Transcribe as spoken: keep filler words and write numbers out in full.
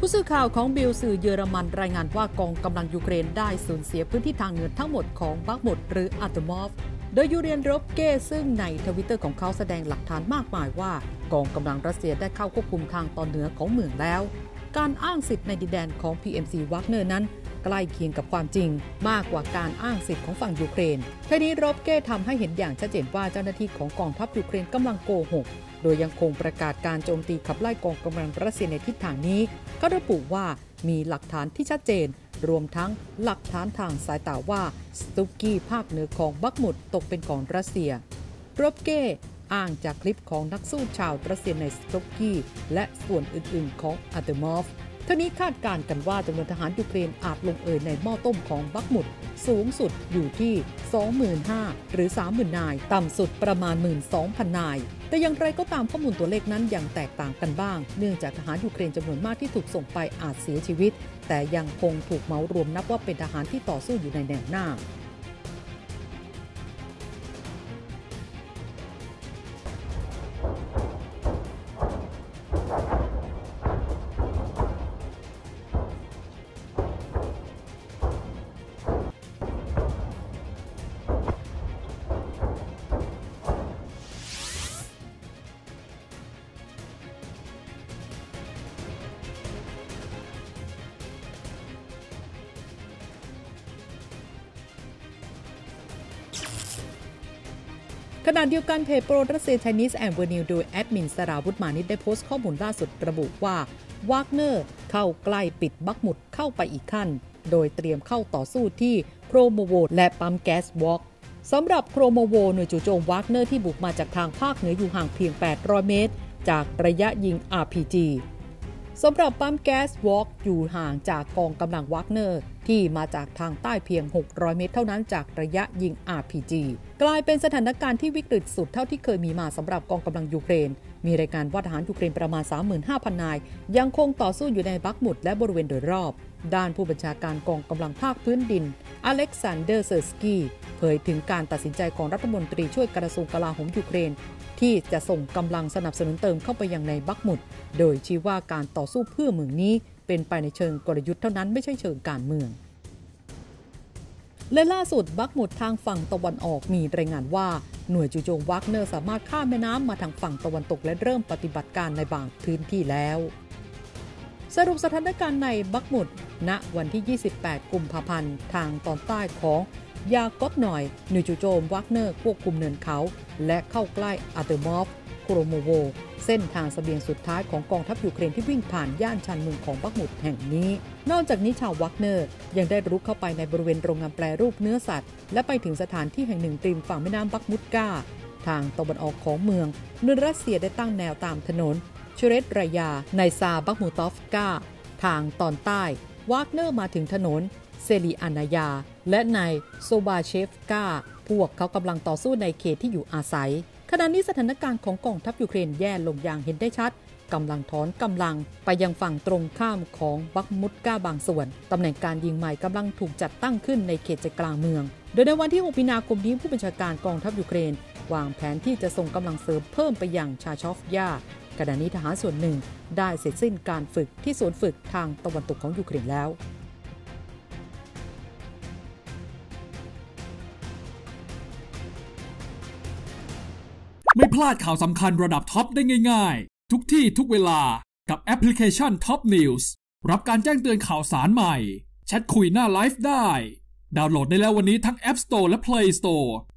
ผู้สื่อข่าวของบิลสื่อเยอรมันรายงานว่ากองกำลังยูเครนได้สูญเสียพื้นที่ทางเหนือทั้งหมดของบัคมุดหรืออัตมอฟโดยยูเรียนโรบเก้ซึ่งในทวิตเตอร์ของเขาแสดงหลักฐานมากมายว่ากองกำลังรัสเซียได้เข้าควบคุมทางตอนเหนือของเมืองแล้วการอ้างสิทธิ์ในดินแดนของ พี เอ็ม ซี Wagner นั้นใกล้เคียงกับความจริงมากกว่าการอ้างสิทธิ์ของฝั่งยูเครนทั้งนี้โรบเก้ทำให้เห็นอย่างชัดเจนว่าเจ้าหน้าที่ของกองทัพยูเครนกำลังโกหกโดยยังคงประกาศการโจมตีขับไล่กองกำลังรัสเซียในทิศทางนี้ก็ระบุว่ามีหลักฐานที่ชัดเจนรวมทั้งหลักฐานทางสายตาว่าสตุกกี้ภาคเหนือของบัคมุดตกเป็นของรัสเซียโรบเก้อ้างจากคลิปของนักสู้ชาวรัสเซียในสตุกกี้และส่วนอื่นๆของอัตมอฟทั้งนี้คาดการณ์กันว่าจำนวนทหารยูเครนอาจลงเอยในหม้อต้มของบัคมุดสูงสุดอยู่ที่ สองหมื่นห้าพัน หรือ สามหมื่น นายต่ำสุดประมาณ หนึ่งหมื่นสองพัน นายแต่อย่างไรก็ตามข้อมูลตัวเลขนั้นยังแตกต่างกันบ้างเนื่องจากทหารยูเครนจำนวนมากที่ถูกส่งไปอาจเสียชีวิตแต่ยังคงถูกเหมารวมนับว่าเป็นทหารที่ต่อสู้อยู่ในแนวหน้าขณะเดียวกันเพจโปรรัสเซีย Chinese and World News โดยแอดมินสราวุธมานิชได้โพสต์ข้อมูลล่าสุดระบุว่าวากเนอร์เข้าใกล้ปิดบัคมุดเข้าไปอีกขั้นโดยเตรียมเข้าต่อสู้ที่โครโมโวและปั๊มแก๊สวอล์กสำหรับโครโมโวหน่วยจู่โจมวากเนอร์ที่บุกมาจากทางภาคเหนืออยู่ห่างเพียงแปดร้อยเมตรจากระยะยิง อาร์ พี จี สำหรับปั๊มแก๊สวอล์กอยู่ห่างจากกองกำลังวากเนอร์ที่มาจากทางใต้เพียงหกร้อยเมตรเท่านั้นจากระยะยิง อาร์ พี จี กลายเป็นสถานการณ์ที่วิกฤตสุดเท่าที่เคยมีมาสำหรับกองกำลังยูเครนมีรายงานว่าทหารยูเครนประมาณ สามหมื่นห้าพัน นายยังคงต่อสู้อยู่ในบัคมุดและบริเวณโดยรอบด้านผู้บัญชาการกองกำลังภาคพื้นดินอเล็กซานเดอร์เซอร์สกี้เผยถึงการตัดสินใจของรัฐมนตรีช่วยกระทรวงกลาโหมยูเครนที่จะส่งกำลังสนับสนุนเติมเข้าไปยังในบัคมุดโดยชี้ว่าการต่อสู้เพื่อเมืองนี้เป็นไปในเชิงกลยุทธ์เท่านั้นไม่ใช่เชิงการเมืองและล่าสุดบัคมุดทางฝั่งตะวันออกมีรายงานว่าหน่วยจู่โจมวากเนอร์สามารถข้ามแม่น้ำมาทางฝั่งตะวันตกและเริ่มปฏิบัติการในบางพื้นที่แล้วสรุปสถานการณ์ในบัคมุดณวันที่ยี่สิบแปดกุมภาพันธ์ทางตอนใต้ของยากอตหน่อยหน่วยจู่โจมวากเนอร์ควบคุมเนินเขาและเข้าใกล้อัตมอฟโครโมโวเส้นทางเสบียงสุดท้ายของกองทัพยูเครนที่วิ่งผ่านย่านชานเมืองของบัคมุดแห่งนี้นอกจากนี้ชาววากเนอร์ยังได้รุกเข้าไปในบริเวณโรงงานแปรรูปเนื้อสัตว์และไปถึงสถานที่แห่งหนึ่งริมฝั่งแม่น้ำบัคมุดกาทางตะวันออกของเมืองเมื่อรัสเซียได้ตั้งแนวตามถนนเชเรตรายาในซาบัคมูตอฟกาทางตอนใต้วากเนอร์มาถึงถนนเซลีอานายาและในโซบาเชฟกาพวกเขากำลังต่อสู้ในเขตที่อยู่อาศัยขณะนี้สถานการณ์ของกองทัพยูเครนแย่ลงอย่างเห็นได้ชัดกำลังถอนกำลังไปยังฝั่งตรงข้ามของบัคมุดกาบางส่วนตำแหน่งการยิงใหม่กำลังถูกจัดตั้งขึ้นในเขตใจกลางเมืองโดยในวันที่หกมีนาคมนี้ผู้บัญชาการกองทัพยูเครนวางแผนที่จะส่งกำลังเสริมเพิ่มไปยังชาชอฟยาขณะนี้ทหารส่วนหนึ่งได้เสร็จสิ้นการฝึกที่ศูนย์ฝึกทางตะวันตกของยูเครนแล้วไม่พลาดข่าวสำคัญระดับท็อปได้ง่ายๆทุกที่ทุกเวลากับแอปพลิเคชัน Top News รับการแจ้งเตือนข่าวสารใหม่แชทคุยหน้าไลฟ์ได้ดาวน์โหลดได้แล้ววันนี้ทั้ง App Store และ Play Store